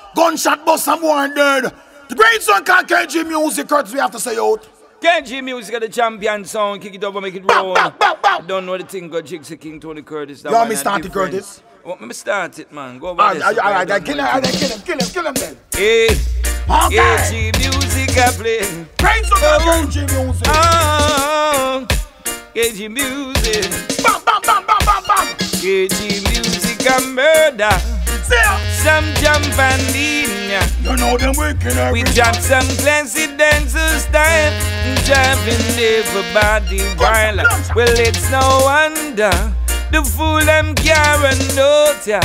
Gunshot bust some one dead. The great song called KG Music, Curtis, we have to say out. KG Music are the champion sound. Kick it over, make it roll. I don't know the thing got Jigsy King, Tony Curtis. You want me start it, Curtis? Let me start it, man. Go over Alright, kill him then. Hey, okay. KG Music I play. Great song called KG Music. Oh, KG Music. Bam, bam, bam, bam, bam, bam. KG Music a murder. Some jump and lean, yeah. You know them wicked every We drop some classy dancers style, driving everybody wild. Well, it's no wonder the fool them can't note, yeah.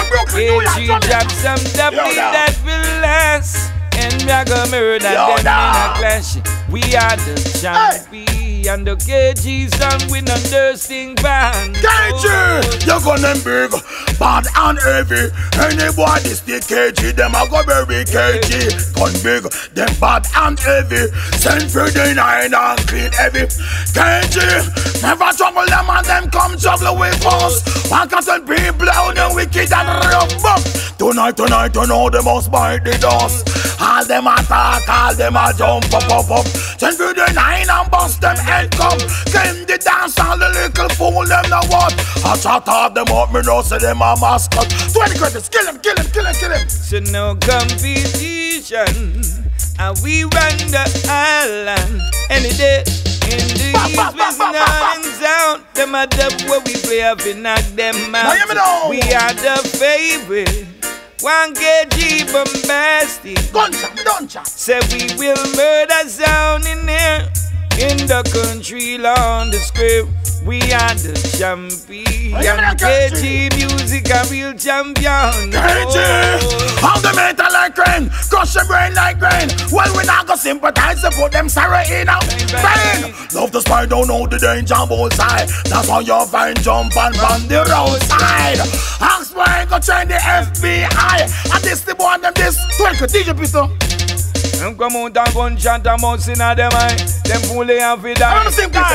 KG drop some double that will last, and we are gonna murder them in a clash. We are the champion. And the KG song with no nursing band. KG, you gonna big, bad and heavy. Any boy this the KG, them a go bury KG. Gun big, them bad and heavy. Send for the 9 and clean heavy. KG, never trouble them and them come trouble with us. 1,000 people out the wicked and rough. Tonight, you know they must bite the dust. All them attack, all them a jump up. Send for the 9 and bust them head come. Came the dance, all the little fool them know what. I shot off them up, me know say them a mascot. 20 credits, kill him. So no competition, and we run the island any day. In the east, with nothing sound. Them a dub where we play up and knock them out. We are the favorite. 1 KG bombastic. Gunshot. Say we will murder sound in there. In the country, on the script. We are the champion. KG Music a real champion. KG, how the metal like rain, crush your brain like grain. Well, we not go sympathize to put them sorrow in a brain. Love the spy, don't know the danger bullseye. That's how you find jump and run the roadside. Ask why go train the FBI. And this the one them this. Twinkle, DJ Pistol. Them come out and gunshot a mouse in a them eye. Them fully have it die.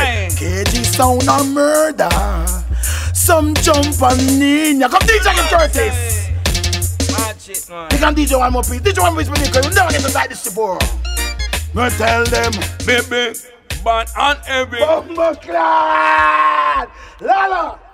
KG sound a murder. Some jump and ninja. Come DJ him, Curtis. Watch it, man. You can DJ one more piece. DJ one more piece, because you never get to like this before. Me tell them, baby, but on every. Lala.